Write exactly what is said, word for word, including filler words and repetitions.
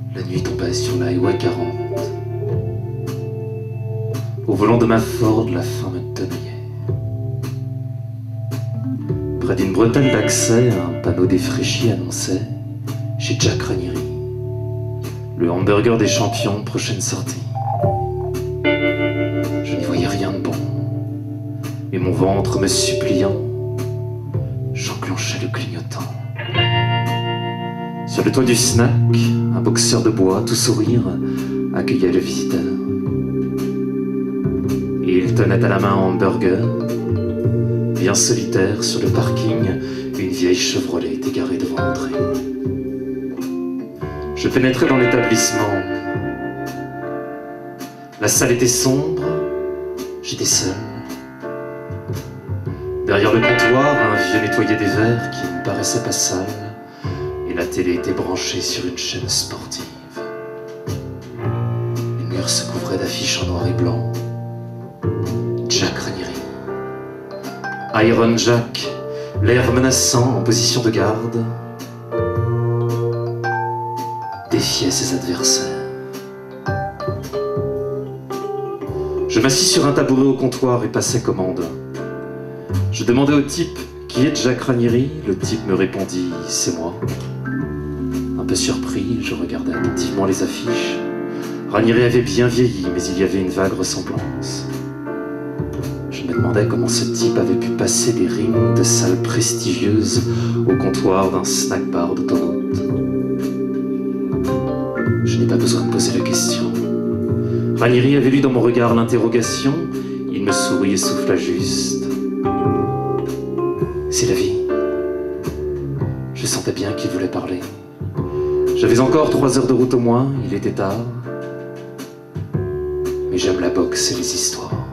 La nuit tombait sur la Highway quarante. Au volant de ma Ford, la faim me tenoyait. Près d'une bretelle d'accès, un panneau défraîchi annonçait « Chez Jack Ranieri, le hamburger des champions, prochaine sortie ». Je n'y voyais rien de bon, et mon ventre me suppliant, j'enclenchais le clignotant. Sur le toit du snack, un boxeur de bois, tout sourire, accueillait le visiteur. Et il tenait à la main un hamburger. Bien solitaire, sur le parking, une vieille Chevrolet était garée devant l'entrée. Je pénétrais dans l'établissement. La salle était sombre, j'étais seul. Derrière le comptoir, un vieux nettoyait des verres qui ne paraissait pas sale, et la télé était branchée sur une chaîne sportive. Les murs se couvraient d'affiches en noir et blanc. Jack Ranieri. Iron Jack, l'air menaçant en position de garde, défiait ses adversaires. Je m'assis sur un tabouret au comptoir et passais commande. Je demandais au type « Qui est Jack Ranieri ?» Le type me répondit « C'est moi ». Un peu surpris, je regardais attentivement les affiches. Ranieri avait bien vieilli, mais il y avait une vague ressemblance. Je me demandais comment ce type avait pu passer des rings de salles prestigieuses au comptoir d'un snack-bar d'autoroute. Je n'ai pas besoin de poser la question. Ranieri avait lu dans mon regard l'interrogation. Il me sourit et souffla juste. C'est la vie. Je sentais bien qu'il voulait parler. J'avais encore trois heures de route au moins, il était tard. Mais j'aime la boxe et les histoires.